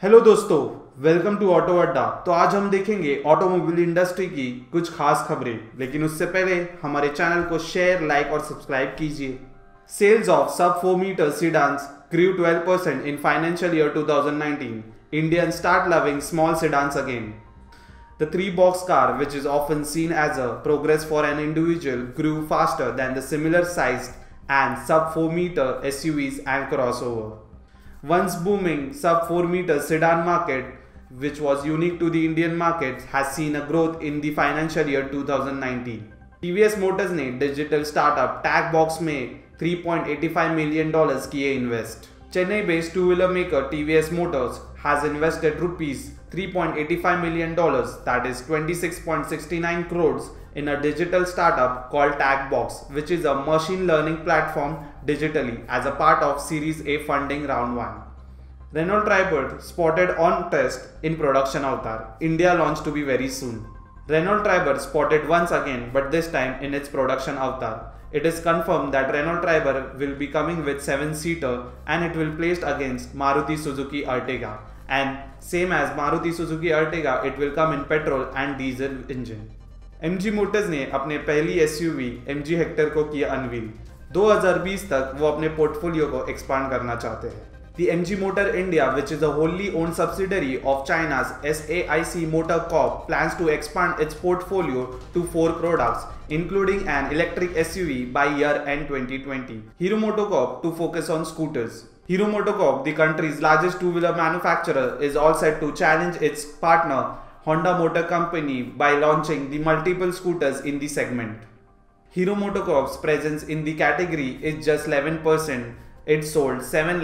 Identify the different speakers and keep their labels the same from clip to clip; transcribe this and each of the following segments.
Speaker 1: Hello दोस्तों, welcome to auto अड्डा। तो आज हम देखेंगे ऑटोमोबाइल इंडस्ट्री की कुछ खास खबरें, लेकिन उससे पहले हमारे चैनल को शेयर, लाइक और सब्सक्राइब कीजिए। Sales of sub 4 meter sedans grew 12% in financial year 2019. Indians start loving small sedans again. The three-box car, which is often seen as a progress for an individual, grew faster than the similar sized and sub 4 meter SUVs and crossover. Once booming sub 4 meter sedan market, which was unique to the Indian market, has seen a growth in the financial year 2019. TVS Motors ने digital startup Tagbox में $3.85 million किए invest. Chennai based two wheeler maker TVS Motors has invested rupees $3.85 million, that is 26.69 crores, in a digital startup called Tagbox, which is a machine learning platform digitally as a part of Series A funding round 1. Renault Tribert spotted on test in production avatar. India launch to be very soon. Renault Tribert spotted once again, but this time in its production avatar. It is confirmed that Renault Tribert will be coming with 7-seater and it will placed against Maruti Suzuki Ertiga. And same as Maruti Suzuki Ertiga, it will come in petrol and diesel engine. MG Motors ने अपने पहली SUV MG Hector को किया unveil. 2020 तक वो अपने portfolio को expand करना चाहते हैं। The MG Motor India, which is a wholly owned subsidiary of China's SAIC Motor Corp, plans to expand its portfolio to 4 products, including an electric SUV by year-end 2020. Hero MotoCorp to focus on scooters. Hero MotoCorp, the country's largest two-wheeler manufacturer, is all set to challenge its partner Honda Motor Company by launching the multiple scooters in the segment. Hero MotoCorp's presence in the category is just 11%. It sold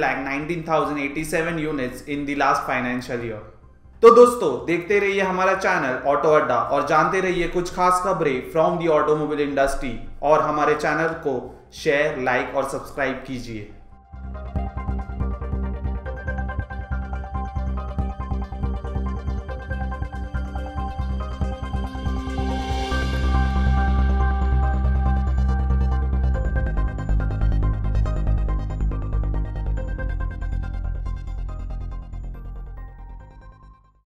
Speaker 1: 7,19,087 units in the last financial year. तो दोस्तों, देखते रहिए हमारा channel auto अड्डा और जानते रहिए कुछ खास खबरें फ्रॉम द ऑटोमोबाइल इंडस्ट्री, और हमारे चैनल को शेयर, लाइक और सब्सक्राइब कीजिए।